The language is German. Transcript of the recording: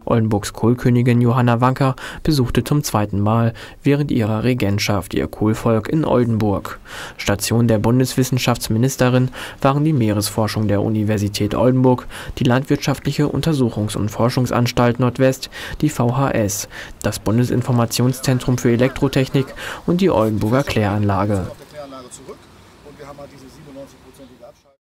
Oldenburgs Kohlkönigin Johanna Wanka besuchte zum zweiten Mal während ihrer Regentschaft ihr Kohlvolk in Oldenburg. Station der Bundeswissenschaftsministerin waren die Meeresforschung der Universität Oldenburg, die Landwirtschaftliche Untersuchungs- und Forschungsanstalt Nordwest, die VHS, das Bundesinformationszentrum für Elektrotechnik und die Oldenburger Kläranlage.